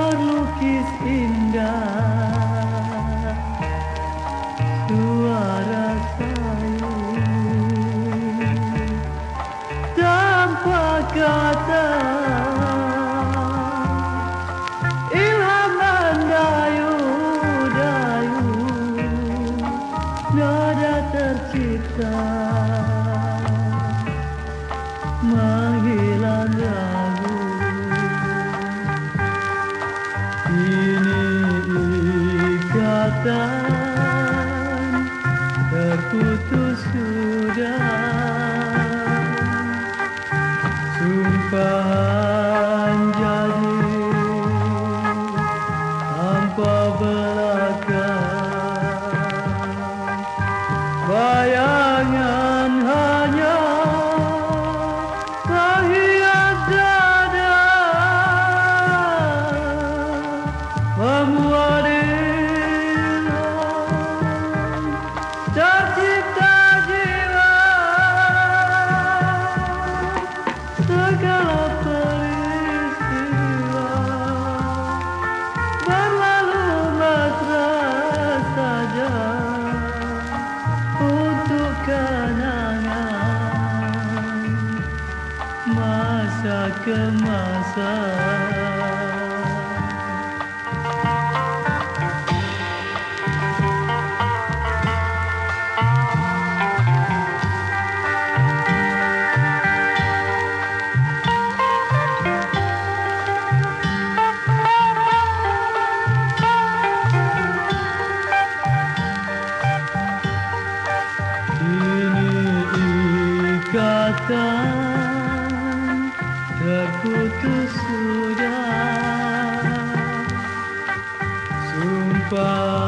terlukis indah suara sayur tanpa kata, ilham mendayu-dayu, nada tercipta menghilang ragu. Ini ikatan terputus sudah, sumpahan jadi hampa belaka, bayangan hanya menghias dada, membuat hilang tercipta jiwa. Segala peristiwa berlalu mesra saja untuk kenangan masa ke masa. Ikatan terputus sudah, sumpah